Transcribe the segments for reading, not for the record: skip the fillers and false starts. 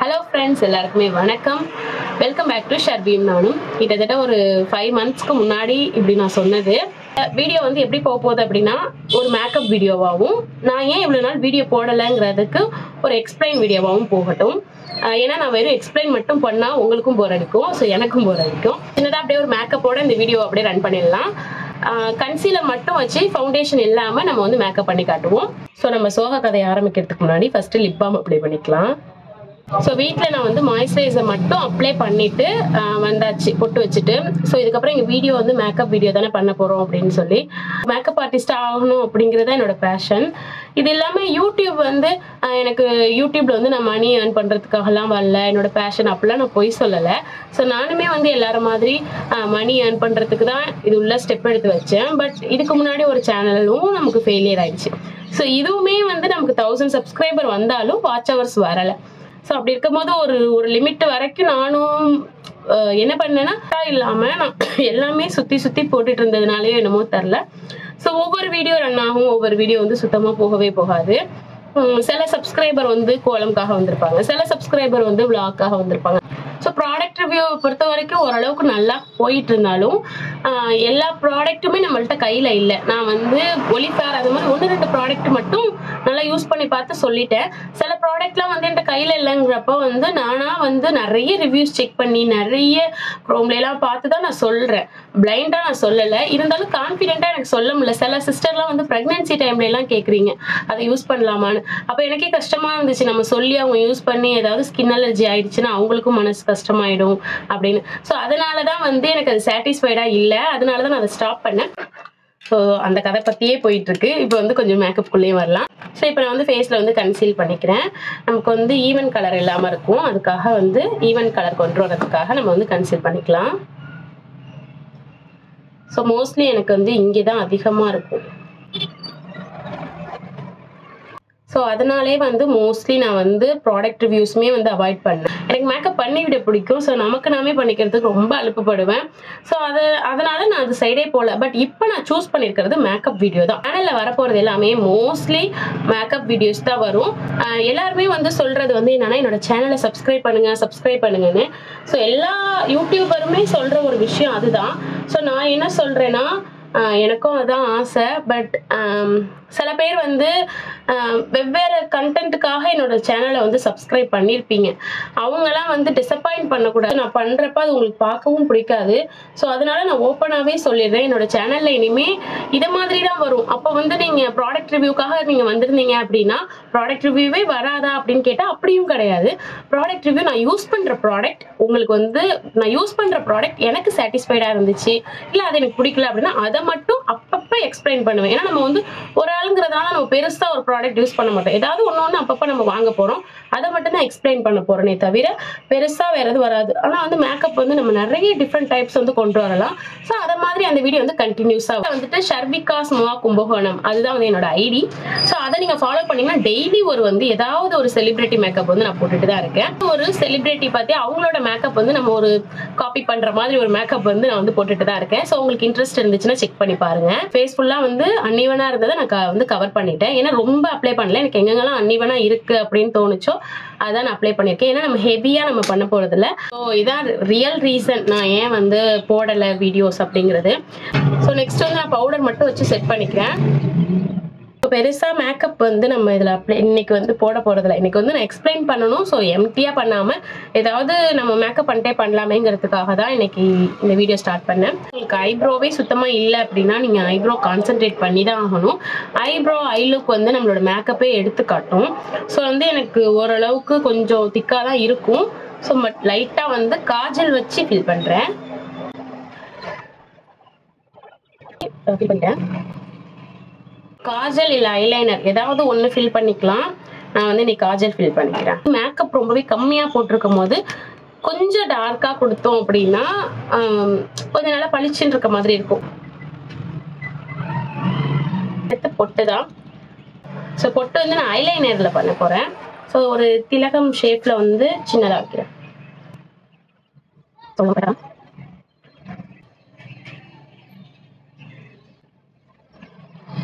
Hello friends, எல்லாருக்குமே வணக்கம். Welcome back to Sharvium நானும். கிட்டத்தட்ட ஒரு 5 monthsக்கு முன்னாடி இப்படி நான் சொன்னது. வீடியோ வந்து எப்படி போகுது அப்படினா ஒரு மேக்கப் வீடியோவாவும் நான் ஏன் இவ்வளவு நாள் வீடியோ போடலங்கிறதுக்கு ஒரு எக்ஸ்பிளைன் வீடியோவாவும் போகட்டும். ஏன்னா நான் வெறும் எக்ஸ்பிளைன் மட்டும் பண்ணா உங்களுக்கும் போர் அடிக்கும். சோ எனக்கும் போர் அடிக்கும். சின்னதா அப்படியே ஒரு மேக்கப்போட இந்த வீடியோ அப்படியே ரன் பண்ணிடலாம். கன்சீலர் மட்டும் வச்சு ஃபவுண்டேஷன் இல்லாம நம்ம வந்து மேக்கப் பண்ணி காட்டுவோம். சோ நம்ம சோக கதையை ஆரம்பிக்கிறதுக்கு முன்னாடி ஃபர்ஸ்ட் லிப் பாம் அப்ளை பண்ணிக்கலாம். ஸோ வீட்டில் நான் வந்து மாய்ஸ்சரைசர் மட்டும் அப்ளை பண்ணிட்டு வந்தாச்சு பொட்டு வச்சுட்டு. ஸோ இதுக்கப்புறம் எங்கள் வீடியோ வந்து மேக்கப் வீடியோ தானே பண்ண போகிறோம் அப்படின்னு சொல்லி மேக்கப் ஆர்டிஸ்ட் ஆகணும் அப்படிங்கிறது என்னோட பேஷன். இது இல்லாமல் யூடியூப் வந்து எனக்கு யூடியூப்ல வந்து நான் மணி ஏர்ன் பண்ணுறதுக்காகலாம் வரல, என்னோட பேஷன் அப்படிலாம் நான் பொய் சொல்லலை. ஸோ நானுமே வந்து எல்லாரும் மாதிரி மணி ஏர்ன் பண்ணுறதுக்கு தான் இது உள்ள ஸ்டெப் எடுத்து வச்சேன். பட் இதுக்கு முன்னாடி ஒரு சேனலும் நமக்கு ஃபெயிலியர் ஆயிடுச்சு. ஸோ இதுவுமே வந்து நமக்கு 1000 சப்ஸ்கிரைபர் வந்தாலும் வாட்ச் ஹவர்ஸ் வரலை. ஸோ அப்படி இருக்கும்போது ஒரு லிமிட் வரைக்கும் நானும் என்ன பண்ணேன்னா இல்லாம நான் எல்லாமே சுத்தி போட்டுட்டு இருந்ததுனாலே என்னமோ தெரில. ஸோ ஒவ்வொரு வீடியோ ரன் ஆகும், ஒவ்வொரு வீடியோ வந்து சுத்தமா போகவே போகாது. சில சப்ஸ்கிரைபர் வந்து கோலம்காக வந்திருப்பாங்க, சில சப்ஸ்கிரைபர் வந்து விளாக்காக வந்திருப்பாங்க. ஸோ ப்ராடக்ட் ரிவ்யூ பொறுத்த வரைக்கும் ஓரளவுக்கு நல்லா போயிட்டு இருந்தாலும் எல்லா ப்ராடக்ட்டுமே நம்மள்ட்ட கையில் இல்லை. நான் வந்து ஒலிஃபேர் அது மாதிரி 1-2 ப்ராடக்ட் மட்டும் நல்லா யூஸ் பண்ணி பார்த்து சொல்லிட்டேன். சில ப்ராடக்ட்லாம் வந்து என்கிட்ட கையில் இல்லைங்கிறப்ப வந்து நானாக வந்து நிறைய ரிவ்யூஸ் செக் பண்ணி நிறைய க்ரோம்லாம் பார்த்து தான் நான் சொல்கிறேன். பிளைண்டாக நான் சொல்லலை, இருந்தாலும் கான்ஃபிடென்ட்டாக எனக்கு சொல்ல முடியல. சில சிஸ்டர்லாம் வந்து ப்ரெக்னென்சி டைம்லலாம் கேட்குறீங்க அதை யூஸ் பண்ணலாமான்னு. அப்போ எனக்கே கஷ்டமாக இருந்துச்சு, நம்ம சொல்லி அவங்க யூஸ் பண்ணி ஏதாவது ஸ்கின் அலர்ஜி ஆயிடுச்சுன்னா அவங்களுக்கும் மனசு கஷ்டமாயிடும் அப்படின்னு. ஸோ அதனாலதான் வந்து எனக்கு அது சாட்டிஸ்ஃபைடா இல்லை, அதனாலதான் நான் அதை ஸ்டாப் பண்ணேன். ஸோ அந்த கதை பத்தியே போயிட்டு இருக்கு. இப்போ வந்து கொஞ்சம் மேக்கப் குள்ளேயே வரலாம். ஸோ இப்போ நான் வந்து ஃபேஸ்ல வந்து கன்சீல் பண்ணிக்கிறேன். நமக்கு வந்து ஈவன் கலர் இல்லாம இருக்கும், அதுக்காக வந்து ஈவன் கலர் கொண்டு வரதுக்காக நம்ம வந்து கன்சீல் பண்ணிக்கலாம். ஸோ மோஸ்ட்லி எனக்கு வந்து இங்கேதான் அதிகமா இருக்கும். ஸோ அதனாலே வந்து மோஸ்ட்லி நான் வந்து ப்ராடக்ட் ரிவ்யூஸுமே வந்து அவாய்ட் பண்ணேன். எனக்கு மேக்கப் பண்ணி விட பிடிக்கும். ஸோ நமக்கு நாமே பண்ணிக்கிறதுக்கு ரொம்ப அலுப்புப்படுவேன். ஸோ அதனால நான் அது சைடே போகல. பட் இப்போ நான் சூஸ் பண்ணியிருக்கிறது மேக்கப் வீடியோ தான். சேனலில் வரப்போகிறது எல்லாமே மோஸ்ட்லி மேக்கப் வீடியோஸ் தான் வரும். எல்லாருமே வந்து சொல்றது வந்து என்னன்னா என்னோட சேனலை சப்ஸ்கிரைப் பண்ணுங்கன்னு. ஸோ எல்லா யூடியூபருமே சொல்ற ஒரு விஷயம் அதுதான். ஸோ நான் என்ன சொல்றேன்னா எனக்கும் அதான் ஆசை. பட் சில பேர் வந்து வெவ்வேறு கண்டென்ட்டுக்காக என்னோட சேனலை வந்து சப்ஸ்கிரைப் பண்ணியிருப்பீங்க. அவங்கெல்லாம் வந்து டிசப்பாயிண்ட் பண்ணக்கூடாது. நான் பண்ணுறப்ப அது உங்களுக்கு பார்க்கவும் பிடிக்காது. ஸோ அதனால நான் ஓப்பனாகவே சொல்லிடுறேன், என்னோட சேனலில் இனிமேல் இதை மாதிரி தான் வரும். அப்போ வந்து நீங்கள் ப்ராடக்ட் ரிவ்யூக்காக நீங்கள் வந்திருந்தீங்க அப்படின்னா ப்ராடக்ட் ரிவ்யூவே வராதா அப்படின்னு கேட்டால் அப்படியும் கிடையாது. ப்ராடக்ட் ரிவ்யூ நான் யூஸ் பண்ணுற ப்ராடக்ட் உங்களுக்கு வந்து நான் யூஸ் பண்ணுற ப்ராடக்ட் எனக்கு சாட்டிஸ்ஃபைடாக இருந்துச்சு, இல்லை அது எனக்கு பிடிக்கல அப்படின்னா அதை மட்டும் அப்பப்போ எக்ஸ்பிளைன் பண்ணுவேன். ஏன்னா நம்ம வந்து ஒரு ஆளுங்கிறதுனால நம்ம பெருசா ஒரு ப்ராடக்ட் யூஸ் பண்ண மாட்டோம். ஏதாவது ஒண்ணு அப்பப்ப நம்ம வாங்க போறோம், அதை மட்டும் தான் எக்ஸ்பிளைன் பண்ண போறேனே தவிர பெருசா வேற எதுவும் வராது. ஆனா வந்து மேக்கப் வந்து நம்ம நிறைய டிஃப்ரெண்ட் டைப்ஸ் வந்து கொண்டு வரலாம். ஸோ அதை மாதிரி அந்த வீடியோ வந்து கண்டினியூஸா வந்துட்டு ஷர்விகா ஸ்மோவா கும்பகோணம் அதுதான் வந்து என்னோட ஐடி. ஸோ அதை நீங்க ஃபாலோ பண்ணீங்கன்னா டெய்லி ஒரு வந்து ஏதாவது ஒரு செலிபிரிட்டி மேக்கப் வந்து நான் போட்டுட்டு தான் இருக்கேன். ஒரு செலிபிரிட்டி பார்த்து அவங்களோட மேக்கப் வந்து நம்ம ஒரு காப்பி பண்ற மாதிரி ஒரு மேக்கப் வந்து நான் வந்து போட்டுட்டு தான் இருக்கேன். ஸோ உங்களுக்கு இன்ட்ரெஸ்ட் இருந்துச்சுன்னா செக் பண்ணி பாருங்க. ஃபேஸ் ஃபுல்லா வந்து அன்இவனா இருந்ததை நான் வந்து கவர் பண்ணிட்டேன். ஏன்னா ரொம்ப அப்ளை பண்ணல, எனக்கு எங்கெங்கெல்லாம் அன்இவனா இருக்கு அப்படின்னு தோணுச்சோ அதான் நான் அப்ளை பண்ணிருக்கேன். ஏன்னா நம்ம ஹெவியா நம்ம பண்ண போறது இல்லை. ஸோ இதான் ரியல் ரீசன் நான் ஏன் வந்து போடலை வீடியோஸ் அப்படிங்கிறது. ஸோ நெக்ஸ்ட் வந்து நான் பவுடர் மட்டும் வச்சு செட் பண்ணிக்கிறேன். பெருசா மேக்கப் வந்து நம்ம இதுல இன்னைக்கு வந்து போட போறதில்ல. இன்னைக்கு வந்து நான் எக்ஸ்பிளைன் பண்ணணும். ஸோ எம்டியா பண்ணாம ஏதாவது நம்ம மேக்கப் பண்ணிட்டே பண்ணலாமேங்கிறதுக்காக தான் இன்னைக்கு இந்த வீடியோ ஸ்டார்ட் பண்ணேன். உங்களுக்கு ஐப்ரோவே சுத்தமா இல்லை அப்படின்னா நீங்க ஐப்ரோ கான்சென்ட்ரேட் பண்ணி தான் ஆகணும். ஐப்ரோ ஐ லுக் வந்து நம்மளோட மேக்கப்பே எடுத்து காட்டும். ஸோ வந்து எனக்கு ஓரளவுக்கு கொஞ்சம் திக்கா தான் இருக்கும். ஸோ லைட்டா வந்து காஜல் வச்சு ஃபில் பண்றேன். காஜல் இல்ல ஐலைனர் ஏதாவது ஒண்ணு ஃபில் பண்ணிக்கலாம். நான் வந்து இன்னைக்கு காஜல் ஃபில் பண்ணிக்கிறேன். மேக்கப் ரொம்பவே கம்மியா போட்டிருக்கும் போது கொஞ்சம் டார்க்கா கொடுத்தோம் அப்படின்னா கொஞ்சம் நல்லா பளிச்சுன்னு இருக்க மாதிரி இருக்கும். பொட்டு தான். ஸோ பொட்டு வந்து நான் ஐலைனர்ல பண்ண போறேன். ஸோ ஒரு திலகம் ஷேப்ல வந்து சின்னதா வைக்கிறேன்.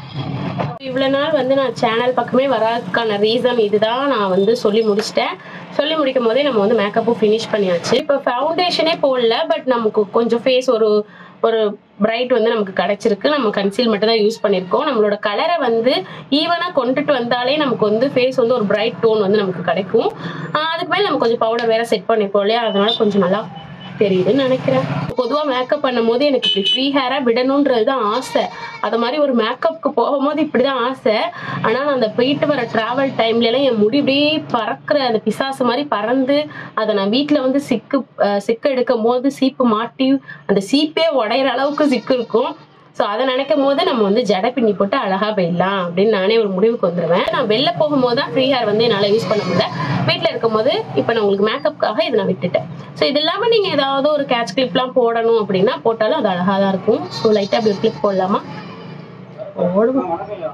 இவ்வளவு நாள் வந்து நான் சேனல் பக்கமே வராதுக்கான ரீசன் இதுதான். நான் வந்து சொல்லி முடிச்சிட்டேன். சொல்லி முடிக்கும் போதே நம்ம வந்து மேக்கப்பும் ஃபினிஷ் பண்ணியாச்சு. இப்போ ஃபவுண்டேஷனே போடல, பட் நமக்கு கொஞ்சம் ஃபேஸ் ஒரு ஒரு பிரைட் வந்து நமக்கு கிடைச்சிருக்கு. நம்ம கன்சீல் மட்டும் தான் யூஸ் பண்ணியிருக்கோம். நம்மளோட கலரை வந்து ஈவனாக கொண்டுட்டு வந்தாலே நமக்கு வந்து ஃபேஸ் வந்து ஒரு பிரைட் டோன் வந்து நமக்கு கிடைக்கும். அதுக்கு மேலே நம்ம கொஞ்சம் பவுடர் வேற செட் பண்ணிப்போம் இல்லையா, அதனால கொஞ்சம் நல்லா தெரியுதுன்னு நினைக்கிறேன். பொதுவாக மேக்கப் பண்ணும் போது எனக்கு இப்படி ஃப்ரீ ஹேரா விடணுன்றது தான் ஆசை. அது மாதிரி ஒரு மேக்கப்புக்கு போகும்போது இப்படிதான் ஆசை. ஆனா நான் அந்த போயிட்டு வர டிராவல் டைம்ல எல்லாம் என் முடி அப்படியே பறக்கிற அந்த பிசாசு மாதிரி பறந்து அதை நான் வீட்டுல வந்து சிக்கு எடுக்கும் போது சீப்பு மாட்டி அந்த சீப்பே உடையிற அளவுக்கு சிக்கு இருக்கும். ஸோ அதை நினைக்கும் போது நம்ம வந்து ஜடை பின்னி போட்டு அழகா போயிடலாம் அப்படின்னு நானே ஒரு முடிவுக்கு வந்துடுவேன். நான் வெளில போகும்போது தான் ஃப்ரீ ஹேர் வந்து என்னால் யூஸ் பண்ண முடியல. வீட்டில் இருக்கும் போது இப்போ நான் உங்களுக்கு மேக்கப்புக்காக இதை நான் விட்டுட்டேன். ஸோ இது இல்லாமல் நீங்கள் ஏதாவது ஒரு கேட்ச் கிளிப்லாம் போடணும் அப்படின்னா போட்டாலும் அது அழகாக தான் இருக்கும். ஸோ லைட்டாக அப்படி ஒரு கிளிப் போடலாமா? போடுவோம்.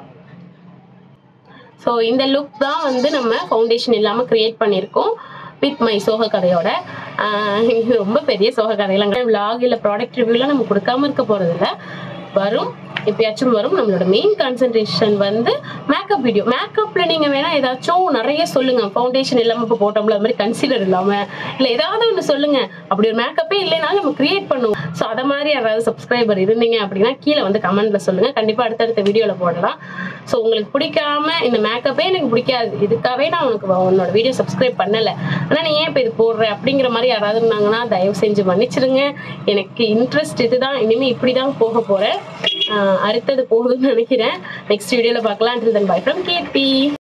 ஸோ இந்த லுக் தான் வந்து நம்ம ஃபவுண்டேஷன் இல்லாமல் கிரியேட் பண்ணியிருக்கோம் வித் மை சோக கதையோட. இது ரொம்ப பெரிய சோக கதையெல்லாம் விளாக் இல்லை ப்ராடக்ட் ரிவ்யூலாம் நம்ம கொடுக்காம இருக்க போகிறது இல்லை. வரும், எப்பயாச்சும் வரும். நம்மளோட மெயின் கான்சென்ட்ரேஷன் வந்து மேக்கப் வீடியோ. மேக்கப்ல நீங்க வேணா ஏதாச்சும் நிறைய சொல்லுங்க. ஃபவுண்டேஷன் இல்லாம இப்போ போட்டோம்ல, அது மாதிரி கன்சீலர் இல்லாம இல்லை ஏதாவது ஒன்று சொல்லுங்க. அப்படி ஒரு மேக்கப்பே இல்லைனாலும் நம்ம கிரியேட் பண்ணுவோம். ஸோ அதை மாதிரி யாராவது சப்ஸ்கிரைபர் இருந்தீங்க அப்படின்னா கீழே வந்து கமெண்ட்ல சொல்லுங்க. கண்டிப்பா அடுத்தடுத்த வீடியோல போடலாம். ஸோ உங்களுக்கு பிடிக்காம இந்த மேக்கப்பே எனக்கு பிடிக்காது, இதுக்காகவே நான் உன்னோட வீடியோ சப்ஸ்கிரைப் பண்ணலை, ஆனால் நீ ஏன் இப்போ இது போடுற அப்படிங்கிற மாதிரி யாராவது இருந்தாங்கன்னா தயவு செஞ்சு மன்னிச்சிருங்க. எனக்கு இன்ட்ரெஸ்ட் இதுதான், இனிமே இப்படிதான் போக போறேன். அடுத்தது போகுதுன்னு நினைக்கிறேன். நெக்ஸ்ட் வீடியோல பார்க்கலாம். Until then, bye from KP.